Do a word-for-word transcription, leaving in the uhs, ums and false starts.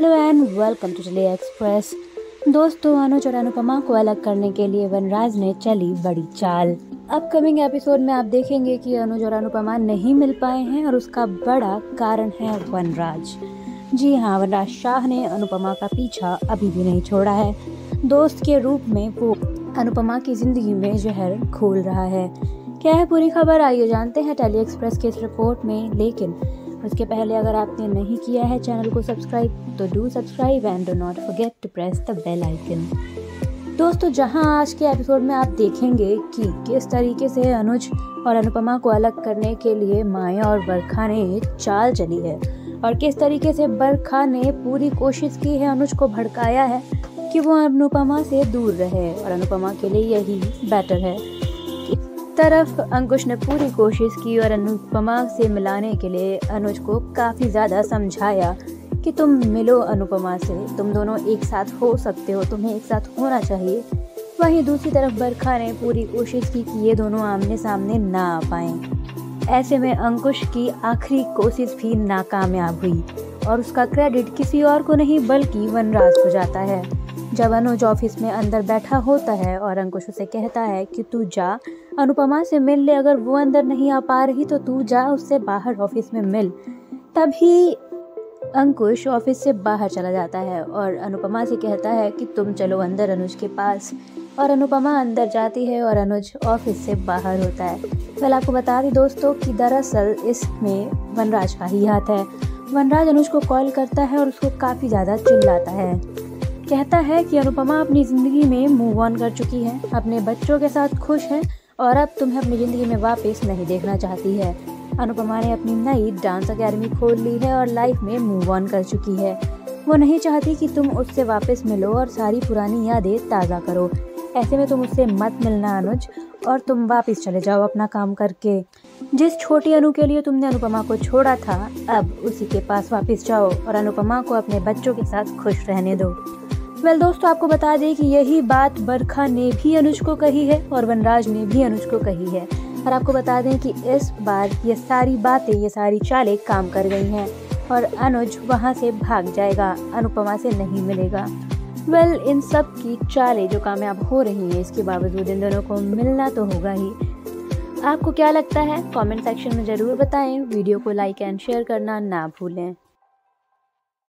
Hello and welcome to Daily Express. दोस्तों, अनुज और अनुपमा को अलग करने के लिए वनराज ने चली बड़ी चाल। अपकमिंग एपिसोड में आप देखेंगे कि अनुज और अनुपमा नहीं मिल पाए हैं और उसका बड़ा कारण है वनराज। जी हाँ, वनराज शाह ने अनुपमा का पीछा अभी भी नहीं छोड़ा है। दोस्त के रूप में वो अनुपमा की जिंदगी में जहर घोल रहा है। क्या है पूरी खबर, आइए जानते हैं डेली एक्सप्रेस के इस रिपोर्ट में। लेकिन उसके पहले अगर आपने नहीं किया है चैनल को सब्सक्राइब तो do subscribe and do not forget to press the bell icon. दोस्तों, जहां आज के एपिसोड में आप देखेंगे कि किस तरीके से अनुज और अनुपमा को अलग करने के लिए माया और बरखा ने चाल चली है और किस तरीके से बरखा ने पूरी कोशिश की है, अनुज को भड़काया है कि वो अनुपमा से दूर रहे और अनुपमा के लिए यही बेटर है। तरफ अंकुश ने पूरी कोशिश की और अनुपमा से मिलाने के लिए अनुज को काफ़ी ज़्यादा समझाया कि तुम मिलो अनुपमा से, तुम दोनों एक साथ हो सकते हो, तुम्हें एक साथ होना चाहिए। वहीं दूसरी तरफ बरखा ने पूरी कोशिश की कि ये दोनों आमने सामने ना आ पाएं। ऐसे में अंकुश की आखिरी कोशिश भी नाकामयाब हुई और उसका क्रेडिट किसी और को नहीं बल्कि वनराज को जाता है। जब अनुज ऑफिस में अंदर बैठा होता है और अंकुश उसे कहता है कि तू जा अनुपमा से मिल ले, अगर वो अंदर नहीं आ पा रही तो तू जा उससे बाहर ऑफिस में मिल। तभी अंकुश ऑफिस से बाहर चला जाता है और अनुपमा से कहता है कि तुम चलो अंदर अनुज के पास, और अनुपमा अंदर जाती है और अनुज ऑफिस से बाहर होता है। कल आपको बता दी दोस्तों कि दरअसल इसमें वनराज का ही हाथ है। वनराज अनुज को कॉल करता है और उसको काफ़ी ज़्यादा चिल्लाता है। कहता है कि अनुपमा अपनी ज़िंदगी में मूव ऑन कर चुकी है, अपने बच्चों के साथ खुश है और अब तुम्हें अपनी ज़िंदगी में वापस नहीं देखना चाहती है। अनुपमा ने अपनी नई डांस एकेडमी खोल ली है और लाइफ में मूव ऑन कर चुकी है। वो नहीं चाहती कि तुम उससे वापस मिलो और सारी पुरानी यादें ताज़ा करो। ऐसे में तुम उससे मत मिलना अनुज, और तुम वापस चले जाओ अपना काम करके। जिस छोटी अनु के लिए तुमने अनुपमा को छोड़ा था, अब उसी के पास वापस जाओ और अनुपमा को अपने बच्चों के साथ खुश रहने दो। वेल दोस्तों, आपको बता दें कि यही बात बरखा ने भी अनुज को कही है और वनराज ने भी अनुज को कही है। और आपको बता दें कि इस बार ये सारी बातें, ये सारी चालें काम कर गई हैं और अनुज वहाँ से भाग जाएगा, अनुपमा से नहीं मिलेगा। वेल इन सब की चालें जो कामयाब हो रही हैं, इसके बावजूद इन दोनों को मिलना तो होगा ही। आपको क्या लगता है कमेंट सेक्शन में ज़रूर बताएं। वीडियो को लाइक एंड शेयर करना ना भूलें।